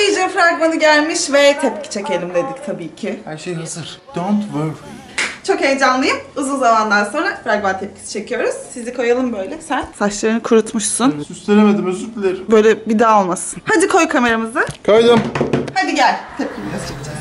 Vision fragmanı gelmiş ve tepki çekelim dedik tabii ki. Her şey hazır. Don't worry. Çok heyecanlıyım. Uzun zamandan sonra fragman tepkisi çekiyoruz. Sizi koyalım böyle. Sen saçlarını kurutmuşsun. Süslenemedim, özür dilerim. Böyle bir daha olmasın. Hadi koy kameramızı. Koydum. Hadi gel. Tepkimizi çekeceğiz.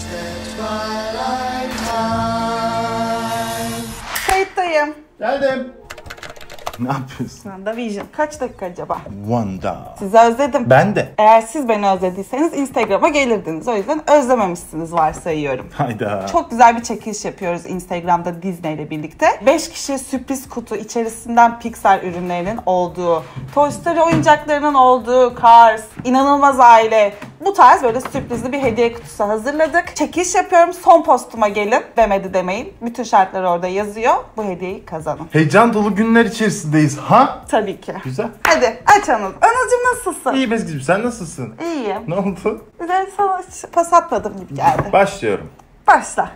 Kayıttayım. Geldim. Ne yapıyorsun? WandaVision. Kaç dakika acaba? Wanda. Sizi özledim. Ben de. Eğer siz beni özlediyseniz Instagram'a gelirdiniz. O yüzden özlememişsiniz varsayıyorum. Hayda. Çok güzel bir çekiliş yapıyoruz Instagram'da Disney ile birlikte. 5 kişi sürpriz kutu içerisinden Pixar ürünlerinin olduğu, Toy Story oyuncaklarının olduğu, Cars, İnanılmaz Aile, bu tarz böyle sürprizli bir hediye kutusu hazırladık. Çekiliş yapıyorum. Son postuma gelin. Demedi demeyin. Bütün şartlar orada yazıyor. Bu hediyeyi kazanın. Heyecan dolu günler içerisindeyiz. Ha? Tabii ki. Güzel. Hadi aç Anıl. Anılcığım nasılsın? İyi Bezgi'cim, sen nasılsın? İyiyim. Ne oldu? Ben sana hiç pas atmadım gibi geldi. Başlıyorum. Başla.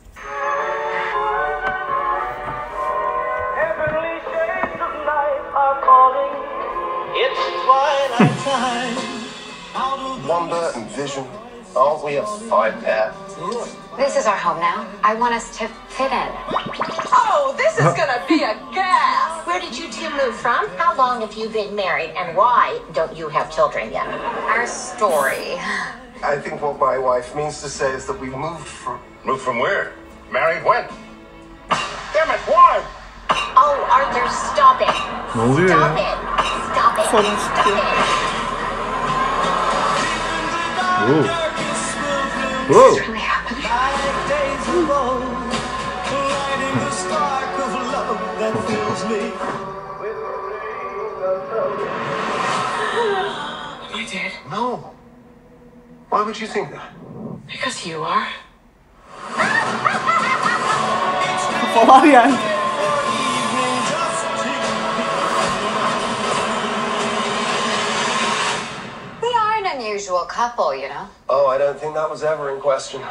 Wanda and Vision, aren't we a five pair? This is our home now. I want us to fit in. Oh, this is gonna be a gas! Where did you two move from? How long have you been married? And why don't you have children yet? Our story. I think what my wife means to say is that we moved from... Moved from where? Married when? Damn it, why? Oh, Arthur, stop it. Ne oluyor Stop ya? it. Stop it. Sorun Stop çıkıyor. it. Whoa. Really happening. You did? No. Why would you think that? Because you are. Falan yani. We are an unusual couple, you know. Oh, I don't think that was ever in question.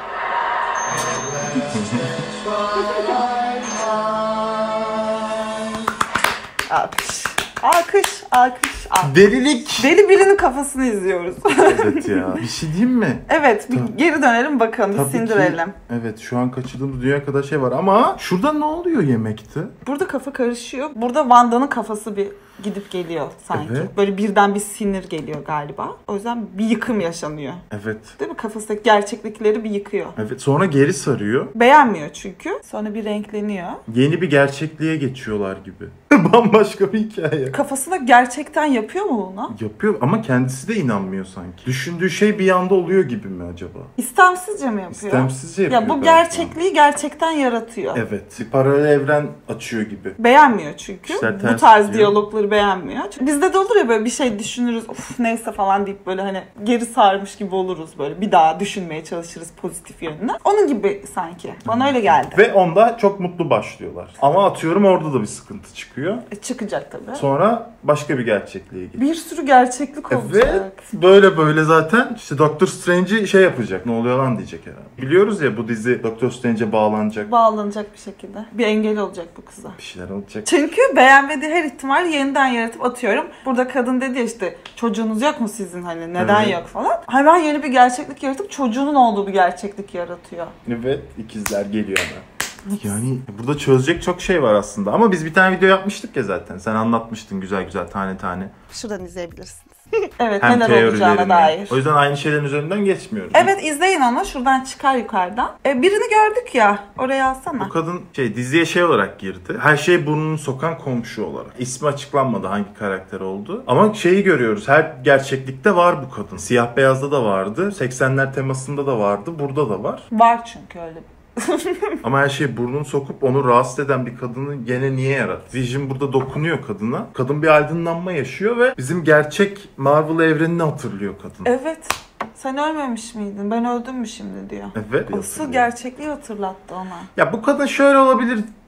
Alkış. Alkış. Alkış. Alkış. Delilik. Deli birinin kafasını izliyoruz. Evet ya. Bir şey diyeyim mi? Evet, bir geri dönelim bakalım, bir Tabii sindirelim. ki. Evet, şu an kaçırdığımız dünya kadar şey var ama şurada ne oluyor yemekte? Burada kafa karışıyor. Burada Wanda'nın kafası bir gidip geliyor sanki. Evet. Böyle birden bir sinir geliyor galiba. O yüzden bir yıkım yaşanıyor. Evet. Değil mi? Kafasındaki gerçeklikleri bir yıkıyor. Evet, sonra geri sarıyor. Beğenmiyor çünkü. Sonra bir renkleniyor. Yeni bir gerçekliğe geçiyorlar gibi. Bambaşka bir hikaye. Kafasında gerçekten yapıyor mu bunu? Yapıyor ama kendisi de inanmıyor sanki. Düşündüğü şey bir anda oluyor gibi mi acaba? İstemsizce mi yapıyor? İstemsizce yapıyor. Ya bu galiba. gerçekliği gerçekten yaratıyor. Evet. Bir paralel evren açıyor gibi. Beğenmiyor çünkü. İşler Bu ters tarz gidiyor. diyalogları beğenmiyor. Çünkü bizde de olur ya böyle bir şey düşünürüz. Of neyse falan deyip böyle hani geri sarmış gibi oluruz böyle. Bir daha düşünmeye çalışırız pozitif yönüne. Onun gibi sanki. Bana öyle geldi. Ve onda çok mutlu başlıyorlar. Ama atıyorum orada da bir sıkıntı çıkıyor. Çıkacak tabii. Sonra başka bir gerçekliğe gidiyor. Bir sürü gerçeklik olacak. Evet. Böyle zaten işte Doctor Strange'i şey yapacak. Ne oluyor lan diyecek herhalde. Biliyoruz ya bu dizi Doctor Strange'e bağlanacak. Bağlanacak bir şekilde. Bir engel olacak bu kıza. Bir şeyler olacak. Çünkü beğenmediği her ihtimal yeniden yaratıp atıyorum. Burada kadın dedi ya işte çocuğunuz yok mu sizin hani neden Evet. yok falan. Hemen yeni bir gerçeklik yaratıp çocuğunun olduğu bir gerçeklik yaratıyor. Evet. ikizler geliyor hemen. Yani burada çözecek çok şey var aslında. Ama biz bir tane video yapmıştık ya zaten. Sen anlatmıştın güzel güzel tane tane. Şuradan izleyebilirsiniz. Evet, Hem neler olacağına teorilerini. dair. O yüzden aynı şeylerin üzerinden geçmiyoruz. Evet, izleyin onu. Şuradan çıkar yukarıdan. Birini gördük ya. Oraya alsana. Bu kadın diziye şey olarak girdi. Her şey burnunu sokan komşu olarak. İsmi açıklanmadı hangi karakter oldu. Ama şeyi görüyoruz. Her gerçeklikte var bu kadın. Siyah beyazda da vardı. 80'ler temasında da vardı. Burada da var. Var çünkü öyle bir. Ama her şeyi burnunu sokup onu rahatsız eden bir kadını gene niye yarattı? Vision burada dokunuyor kadına. Kadın bir aydınlanma yaşıyor ve bizim gerçek Marvel evrenini hatırlıyor kadın. Evet. Sen ölmemiş miydin? Ben öldüm mü şimdi diyor. Evet. Asıl gerçekliği hatırlattı ona. Ya bu kadın şöyle olabilir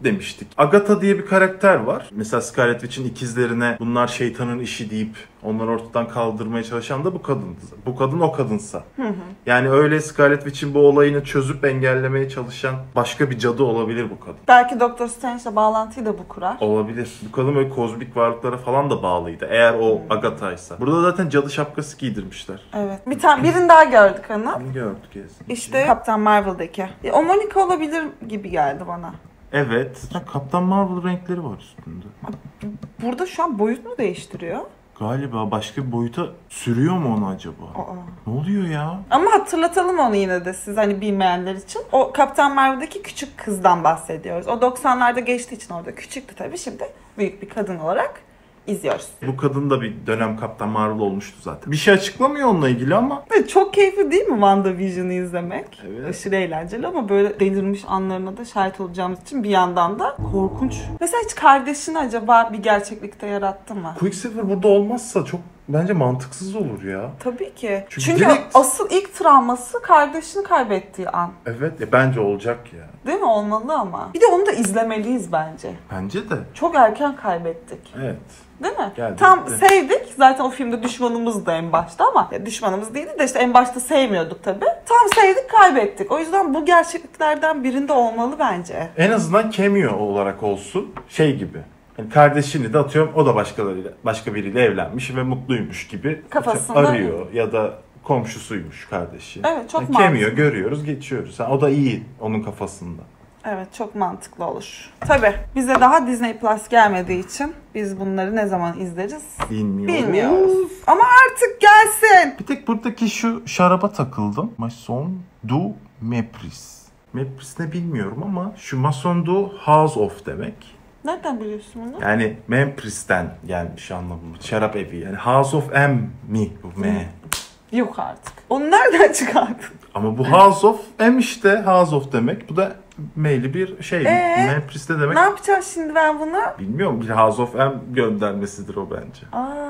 demiştik. Agatha diye bir karakter var. Mesela Scarlet Witch'in ikizlerine bunlar şeytanın işi deyip onları ortadan kaldırmaya çalışan da bu kadındı. Bu kadın o kadınsa. Yani öyle Scarlet Witch'in bu olayını çözüp engellemeye çalışan başka bir cadı olabilir bu kadın. Belki Doctor Strange'le bağlantıyı da bu kurar. Olabilir. Bu kadın böyle kozmik varlıklara falan da bağlıydı. Eğer o Agatha'ysa. Burada zaten cadı şapkası giydirmişler. Evet. Birini daha gördük hanım. Bunu gördük kesin. İşte Captain Marvel'daki. O Monica olabilir gibi geldi bana. Evet. Kaptan Marvel renkleri var üstünde. Burada şu an boyut mu değiştiriyor? Galiba başka bir boyuta sürüyor mu onu acaba? Ne oluyor ya? Ama hatırlatalım onu yine de siz hani bilmeyenler için. O Captain Marvel'daki küçük kızdan bahsediyoruz. O 90'larda geçtiği için orada küçüktü tabii. Şimdi büyük bir kadın olarak izliyoruz. Bu kadın da bir dönem Kaptan Marvel olmuştu zaten. Bir şey açıklamıyor onunla ilgili ama. Evet, çok keyifli değil mi WandaVision'ı izlemek? Evet. Aşırı eğlenceli ama böyle delirmiş anlarına da şahit olacağımız için bir yandan da korkunç. Mesela hiç kardeşini acaba bir gerçeklikte yarattı mı? Quicksilver burada olmazsa çok bence mantıksız olur ya. Tabii ki. Çünkü Çünkü direkt... asıl ilk travması kardeşini kaybettiği an. Evet bence olacak ya. Değil mi? Olmalı ama. Bir de onu da izlemeliyiz bence. Bence de. Çok erken kaybettik. Evet. Değil mi? Geldi, Tam gitti. sevdik. Zaten o filmde düşmanımız da en başta ama düşmanımız değildi de işte en başta sevmiyorduk tabii. Tam sevdik, kaybettik. O yüzden bu gerçekliklerden birinde olmalı bence. En azından cameo olarak olsun. Şey gibi. Yani kardeşini de atıyorum o da başka biriyle evlenmiş ve mutluymuş gibi Kafasında arıyor ya da komşusuymuş kardeşi. Evet, çok yani cameo mantıklı. görüyoruz, geçiyoruz. Yani o da iyi onun kafasında. Evet, çok mantıklı olur. Tabii bize daha Disney Plus gelmediği için biz bunları ne zaman izleriz bilmiyoruz. Ama artık gelsin. Bir tek buradaki şu şaraba takıldım. Maison du Mepris. Mepris ne bilmiyorum ama şu Maison du House of demek. Nereden biliyorsun bunu? Yani Mempris'ten gelmiş anlamında. Şarap evi yani. House of M mi bu M? Yok artık. Onu nereden çıkardın? Ama bu House of M işte. House of demek. Bu da M'li bir şey. Mempris de demek. Ne yapacağım şimdi ben bunu? Bilmiyorum. Bir House of M göndermesidir o bence.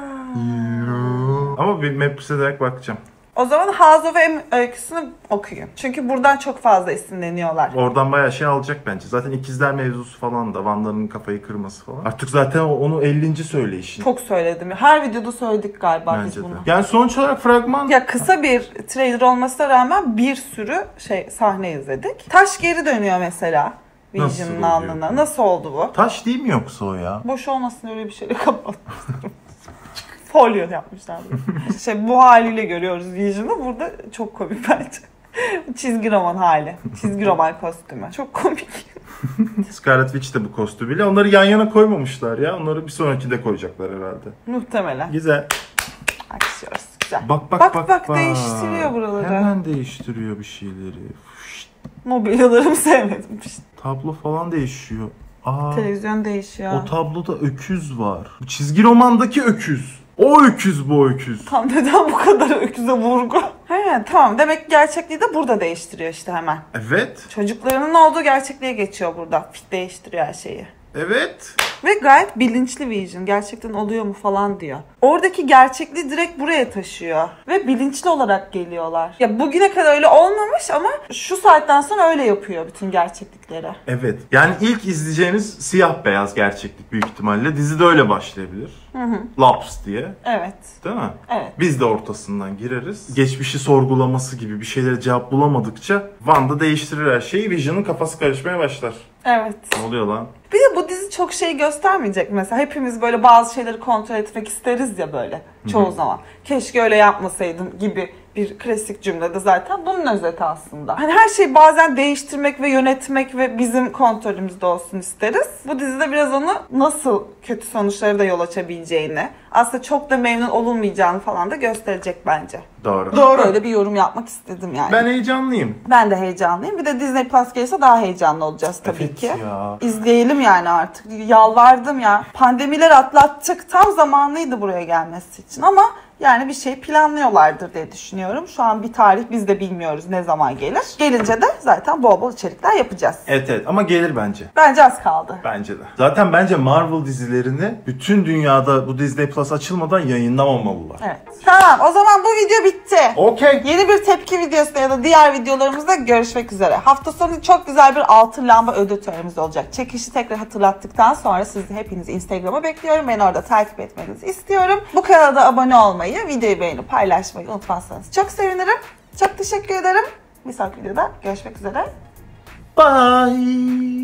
Ama bir Mempris'e direkt bakacağım. O zaman House of M öyküsünü okuyun. Çünkü buradan çok fazla esinleniyorlar. Oradan bayağı şey alacak bence. Zaten ikizler mevzusu falan da. Wanda'nın kafayı kırması falan. Artık zaten onu 50. söyleyişin. Çok söyledim. Her videoda söyledik galiba Bence biz de. bunu. Yani sonuç olarak fragman... Ya kısa bir trailer olmasına rağmen bir sürü sahne izledik. Taş geri dönüyor mesela. Nasıl Vision'ın oluyor? alnına. Nasıl oldu bu? Taş değil mi yoksa o ya? Boş olmasın öyle bir şeyle kapatmışlar. Folyo yapmışlar. Bu haliyle görüyoruz Vision'ı. Burada çok komik bence. Çizgi roman hali. Çizgi roman kostümü. Çok komik. Scarlet Witch de bu kostümüyle. Onları yan yana koymamışlar ya. Onları bir sonraki de koyacaklar herhalde. Muhtemelen. Güzel. Açıyoruz. Güzel. Bak. Değiştiriyor buraları. Hemen değiştiriyor bir şeyleri. Fışt. Mobilyalarımı sevmedim işte. Tablo falan değişiyor. Televizyon değişiyor. O tabloda öküz var. Bu çizgi romandaki öküz. O öküz bu öküz. Tam neden bu kadar öküze vurgu? He, tamam. Demek ki gerçekliği de burada değiştiriyor işte hemen. Evet. Çocuklarının olduğu gerçekliğe geçiyor burada. Değiştiriyor her şeyi. Evet. Ve gayet bilinçli Vision. Gerçekten oluyor mu falan diyor. Oradaki gerçekliği direkt buraya taşıyor. Ve bilinçli olarak geliyorlar. Ya bugüne kadar öyle olmamış ama şu saatten sonra öyle yapıyor bütün gerçeklikleri. Evet. Yani ilk izleyeceğiniz siyah beyaz gerçeklik büyük ihtimalle. Dizi de öyle başlayabilir. Laps diye. Evet. Değil mi? Evet. Biz de ortasından gireriz. Geçmişi sorgulaması gibi bir şeylere cevap bulamadıkça Wanda değiştirir her şeyi. Vision'ın kafası karışmaya başlar. Evet. Ne oluyor lan? Bir de bu dizi çok şey göstermeyecek mesela. Hepimiz böyle bazı şeyleri kontrol etmek isteriz ya böyle çoğu zaman. Keşke öyle yapmasaydım gibi bir klasik cümlede zaten bunun özeti aslında. Hani her şeyi bazen değiştirmek ve yönetmek ve bizim kontrolümüzde olsun isteriz. Bu dizide biraz onu nasıl kötü sonuçlara da yol açabileceğini, aslında çok da memnun olunmayacağını falan da gösterecek bence. Doğru. Böyle bir yorum yapmak istedim yani. Ben heyecanlıyım. Ben de heyecanlıyım. Bir de Disney Plus gelirse daha heyecanlı olacağız tabii Evet ki. ya. İzleyelim yani artık. Yalvardım ya. Pandemiler atlattık. Tam zamanlıydı buraya gelmesi için ama yani bir şey planlıyorlardır diye düşünüyorum. Şu an bir tarih biz de bilmiyoruz ne zaman gelir. Gelince de zaten bol bol içerikler yapacağız. Evet ama gelir bence. Bence az kaldı. Bence de. Zaten bence Marvel dizilerini bütün dünyada bu Disney Plus sayfası açılmadan yayınlamamalılar. Evet. Tamam, o zaman bu video bitti. Okey. Yeni bir tepki videosunda ya da diğer videolarımızda görüşmek üzere. Hafta sonu çok güzel bir altın lamba ödül törenimiz olacak. Çekişi tekrar hatırlattıktan sonra sizi hepinizi Instagram'a bekliyorum. Beni orada takip etmenizi istiyorum. Bu kanala da abone olmayı, videoyu beğenip paylaşmayı unutmazsanız çok sevinirim. Çok teşekkür ederim. Bir sonraki videoda görüşmek üzere. Bye.